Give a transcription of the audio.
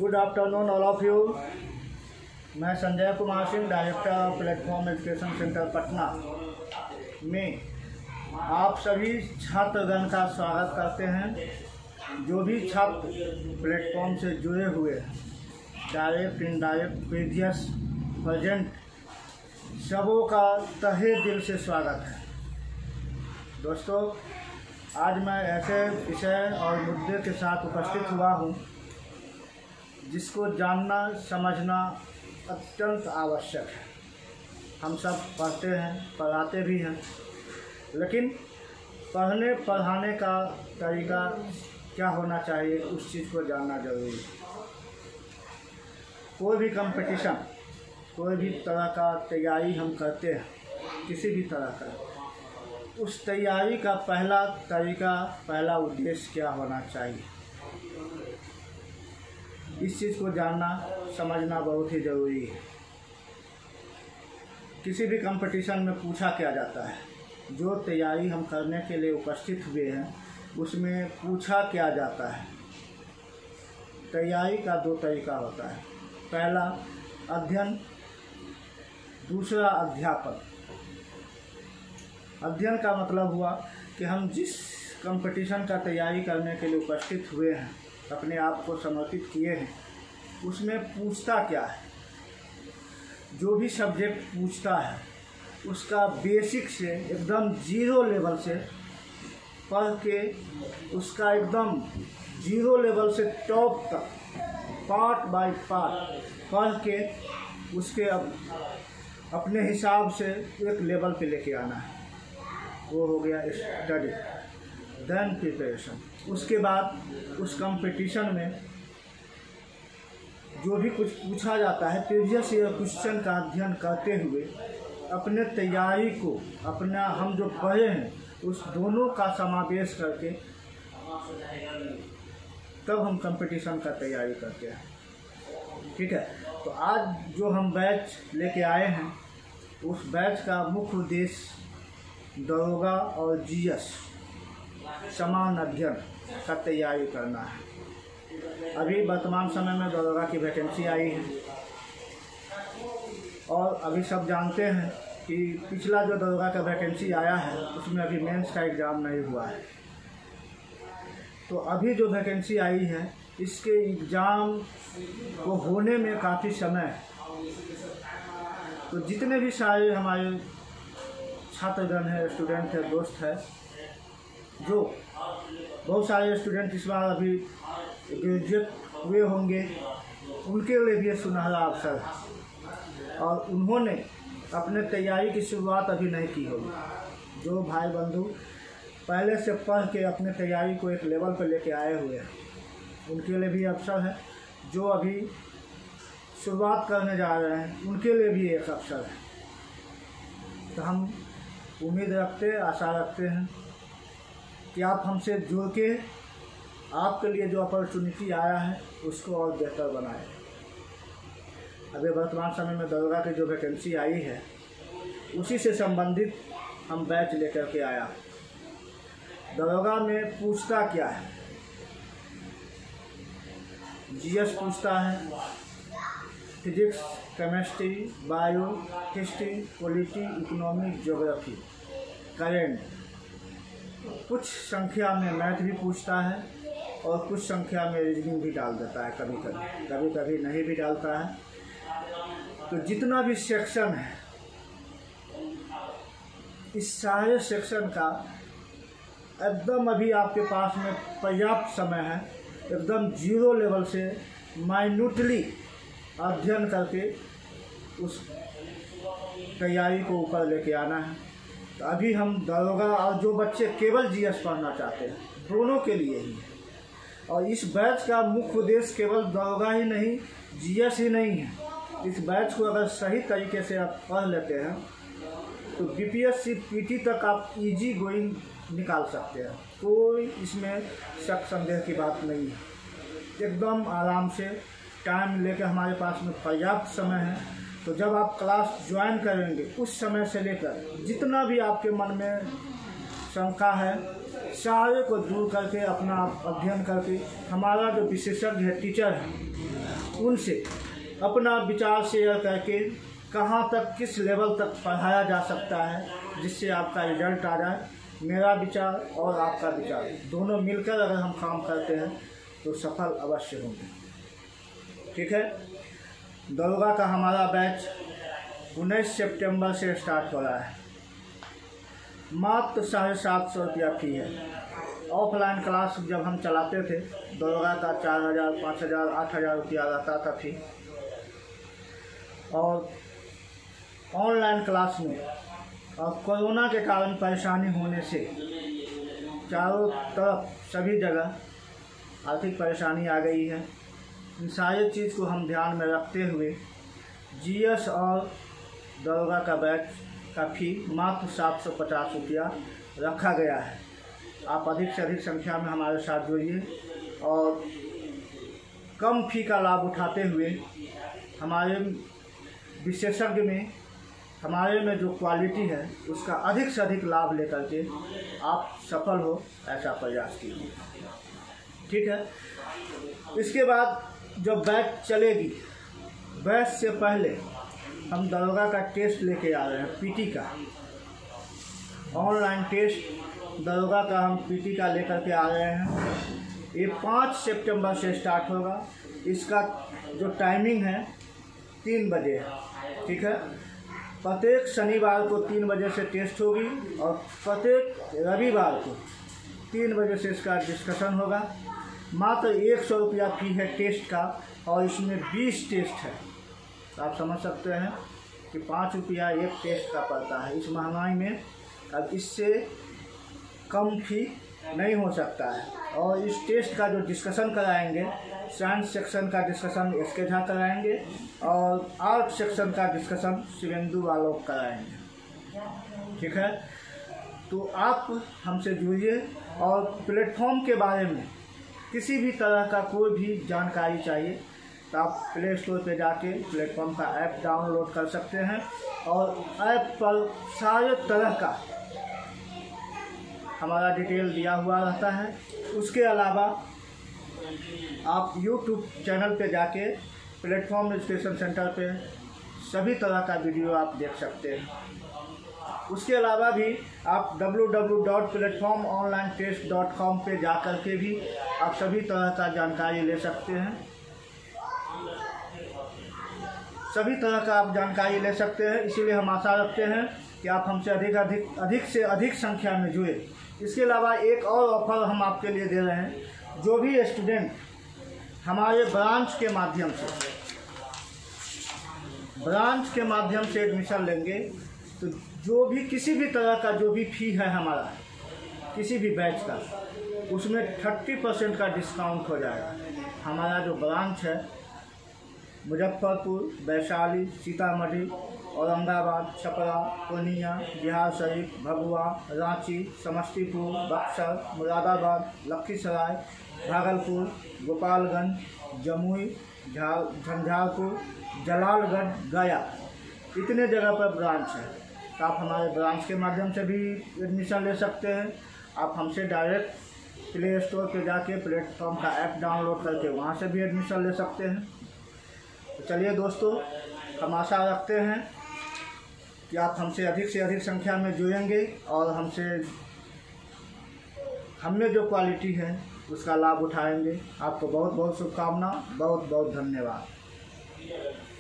Good afternoon all of you. मैं Sanjay Kumar Singh, director of platform education centre Patna में आप सभी छात्रगण का स्वागत करते हैं। जो भी छात्र प्लेटफॉर्म से जुड़े हुए हैं, डायरेक्ट, इनडायरेक्ट, प्रीवियस, प्रेजेंट, सबों का तहे दिल से स्वागत है। दोस्तों, आज मैं ऐसे विषय और मुद्दे के साथ उपस्थित हुआ हूँ जिसको जानना समझना अत्यंत आवश्यक है। हम सब पढ़ते हैं, पढ़ाते भी हैं, लेकिन पढ़ने पढ़ाने का तरीका क्या होना चाहिए, उस चीज़ को जानना जरूरी है। कोई भी कंपटीशन, कोई भी तरह का तैयारी हम करते हैं, किसी भी तरह का, उस तैयारी का पहला तरीका, पहला उद्देश्य क्या होना चाहिए, इस चीज़ को जानना समझना बहुत ही ज़रूरी है। किसी भी कंपटीशन में पूछा क्या जाता है, जो तैयारी हम करने के लिए उपस्थित हुए हैं उसमें पूछा क्या जाता है। तैयारी का दो तरीका होता है, पहला अध्ययन, दूसरा अध्यापन। अध्ययन का मतलब हुआ कि हम जिस कंपटीशन का तैयारी करने के लिए उपस्थित हुए हैं, अपने आप को समर्पित किए हैं, उसमें पूछता क्या है। जो भी सब्जेक्ट पूछता है उसका बेसिक से एकदम जीरो लेवल से पढ़ के, उसका एकदम जीरो लेवल से टॉप तक पार्ट बाय पार्ट पढ़ के उसके अपने हिसाब से एक लेवल पे लेके आना है। वो हो गया स्टडी, देन प्रिपरेशन। उसके बाद उस कंपटीशन में जो भी कुछ पूछा जाता है, प्रीवियस ईयर क्वेश्चन का अध्ययन करते हुए अपने तैयारी को, अपना हम जो पढ़े हैं उस दोनों का समावेश करके तब हम कंपटीशन का तैयारी करते हैं। ठीक है, तो आज जो हम बैच लेके आए हैं, उस बैच का मुख्य उद्देश्य दरोगा और जीएस समान अध्ययन का तैयारी करना है। अभी वर्तमान समय में दरोगा की वैकेंसी आई है और अभी सब जानते हैं कि पिछला जो दरोगा का वैकेंसी आया है उसमें अभी मेंस का एग्ज़ाम नहीं हुआ है। तो अभी जो वैकेंसी आई है, इसके एग्ज़ाम को होने में काफ़ी समय है। तो जितने भी सारे हमारे छात्रगण हैं, स्टूडेंट हैं, दोस्त हैं, जो बहुत सारे स्टूडेंट इस बार अभी ग्रेजुएट हुए होंगे, उनके लिए भी सुनहरा अवसर है और उन्होंने अपने तैयारी की शुरुआत अभी नहीं की होगी। जो भाई बंधु पहले से पढ़ के अपने तैयारी को एक लेवल पर लेके आए हुए हैं, उनके लिए भी अवसर है। जो अभी शुरुआत करने जा रहे हैं, उनके लिए भी एक अवसर है। तो हम उम्मीद रखते, आशा रखते हैं कि आप हमसे जुड़ के आपके लिए जो अपॉर्चुनिटी आया है उसको और बेहतर बनाएं। अभी वर्तमान समय में दरोगा की जो वैकेंसी आई है, उसी से संबंधित हम बैच लेकर के आया। दरोगा में पूछता क्या है, जीएस पूछता है, physics, chemistry, bio, history, polity, economic, geography, current. कुछ संख्या में मैथ भी पूछता है और कुछ संख्या में रीजनिंग भी डाल देता है, कभी कभी नहीं भी डालता है। तो जितना भी सेक्शन है, इस सारे सेक्शन का एकदम अभी आपके पास में पर्याप्त समय है, एकदम जीरो लेवल से माइन्यूटली अध्ययन करके उस तैयारी को ऊपर लेके आना है। तो अभी हम दरोगा और जो बच्चे केवल जीएस पढ़ना चाहते हैं, दोनों के लिए ही है। और इस बैच का मुख्य उद्देश्य केवल दरोगा ही नहीं, जीएस ही नहीं है। इस बैच को अगर सही तरीके से आप पढ़ लेते हैं तो बीपीएससी पीटी तक आप इजी गोइंग निकाल सकते हैं। कोई इसमें शक संदेह की बात नहीं है। एकदम आराम से टाइम लेकर, हमारे पास में पर्याप्त समय है। तो जब आप क्लास ज्वाइन करेंगे, उस समय से लेकर जितना भी आपके मन में शंका है, सारे को दूर करके अपना अध्ययन करके हमारा जो विशेषज्ञ है, टीचर है, उनसे अपना विचार शेयर करके कहाँ तक, किस लेवल तक पढ़ाया जा सकता है जिससे आपका रिजल्ट आ जाए। मेरा विचार और आपका विचार दोनों मिलकर अगर हम काम करते हैं तो सफल अवश्य होंगे। ठीक है। दरोगा का हमारा बैच 19 सितंबर से स्टार्ट हो रहा है। मात्र 750 रुपया फी है। ऑफलाइन क्लास जब हम चलाते थे दरोगा का 4000, 5000, 8000 रुपया रहता था फी। और ऑनलाइन क्लास में और कोरोना के कारण परेशानी होने से चारों तरफ सभी जगह आर्थिक परेशानी आ गई है। इन सारी चीज़ को हम ध्यान में रखते हुए जीएस और दरोगा का बैच का फी मात्र 750 रुपया रखा गया है। आप अधिक से अधिक संख्या में हमारे साथ जुड़िए और कम फी का लाभ उठाते हुए हमारे विशेषज्ञ में, हमारे में जो क्वालिटी है उसका अधिक से अधिक लाभ लेकर के आप सफल हो, ऐसा प्रयास कीजिए। ठीक है। इसके बाद जो बैच चलेगी, बैच से पहले हम दरोगा का टेस्ट लेके आ रहे हैं, पीटी का ऑनलाइन टेस्ट दरोगा का हम पीटी का लेकर के आ रहे हैं। ये 5 सितंबर से स्टार्ट होगा। इसका जो टाइमिंग है 3 बजे है। ठीक है। प्रत्येक शनिवार को 3 बजे से टेस्ट होगी और प्रत्येक रविवार को 3 बजे से इसका डिस्कशन होगा। मात्र 100 रुपया फी है टेस्ट का और इसमें 20 टेस्ट है। तो आप समझ सकते हैं कि 5 रुपया एक टेस्ट का पड़ता है इस महंगाई में। अब इससे कम फी नहीं हो सकता है। और इस टेस्ट का जो डिस्कशन कराएंगे, साइंस सेक्शन का डिस्कशन एसके झा कराएंगे और आर्ट सेक्शन का डिस्कशन शिवेंदु वालों कराएंगे। ठीक है। तो आप हमसे जुड़िए और प्लेटफॉर्म के बारे में किसी भी तरह का कोई भी जानकारी चाहिए तो आप प्ले स्टोर पे जाके प्लेटफॉर्म का ऐप डाउनलोड कर सकते हैं और ऐप पर सारे तरह का हमारा डिटेल दिया हुआ रहता है। उसके अलावा आप YouTube चैनल पे जाके प्लेटफॉर्म एजुकेशन सेंटर पे सभी तरह का वीडियो आप देख सकते हैं। उसके अलावा भी आप www.platformonlinetest.com पे जा कर के भी आप सभी तरह का जानकारी ले सकते हैं। सभी तरह का आप जानकारी ले सकते हैं। इसीलिए हम आशा रखते हैं कि आप हमसे अधिक से अधिक संख्या में जुड़े। इसके अलावा एक और ऑफर हम आपके लिए दे रहे हैं। जो भी स्टूडेंट हमारे ब्रांच के माध्यम से एडमिशन लेंगे तो जो भी किसी भी तरह का जो भी फी है हमारा किसी भी बैच का, उसमें 30% का डिस्काउंट हो जाएगा। हमारा जो ब्रांच है मुजफ्फरपुर, वैशाली, सीतामढ़ी, औरंगाबाद, छपरा, पूर्णिया, बिहार शरीफ, भभुआ, रांची, समस्तीपुर, बक्सर, मुरादाबाद, लखीसराय, भागलपुर, गोपालगंज, जमुई, झंझारपुर, जलालगढ़, गया, इतने जगह पर ब्रांच है। तो आप हमारे ब्रांच के माध्यम से भी एडमिशन ले सकते हैं। आप हमसे डायरेक्ट प्ले स्टोर पे जाके प्लेटफॉर्म का ऐप डाउनलोड करके वहाँ से भी एडमिशन ले सकते हैं। तो चलिए दोस्तों, हम आशा रखते हैं कि आप हमसे अधिक संख्या में जुड़ेंगे और हमें जो क्वालिटी है उसका लाभ उठाएंगे। आपको बहुत बहुत शुभकामना, बहुत बहुत धन्यवाद।